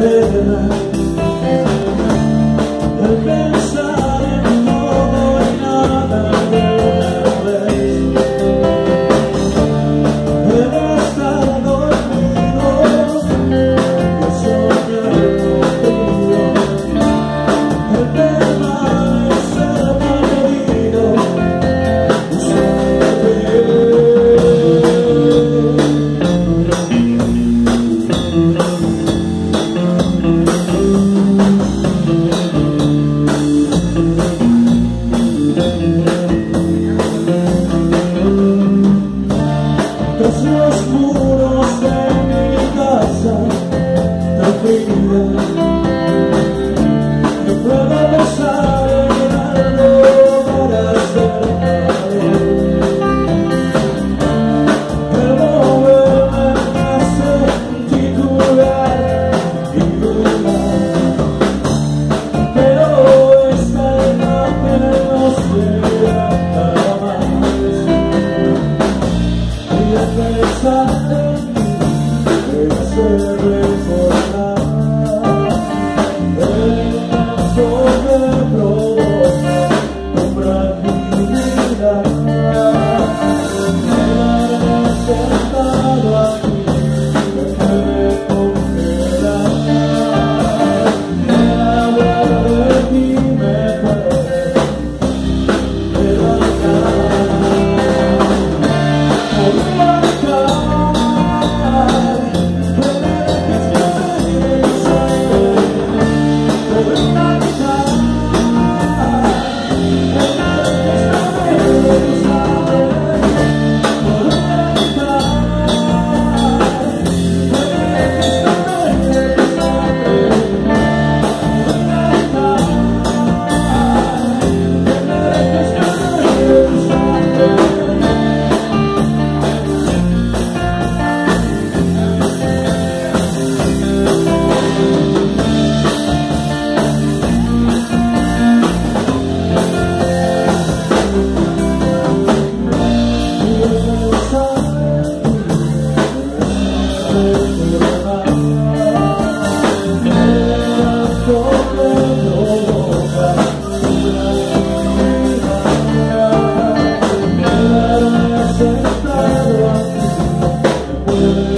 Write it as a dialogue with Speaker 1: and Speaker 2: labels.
Speaker 1: eterna. El pensar en todo y nada de una vez. El estar dormido y soñar contigo. El permanecer perdido tras los muros de mi casa tan fría. No puedo besar el algo para acercarme. El moverme me hace titular y dudar. Pero esta imagen no será nada más. Y a pesar de mí, me hace recordar el llanto me provoca tu fragilidad. Quedarme sentado aquí, me puede congelar. El hablar de ti me puede levantar. Sentado aquí,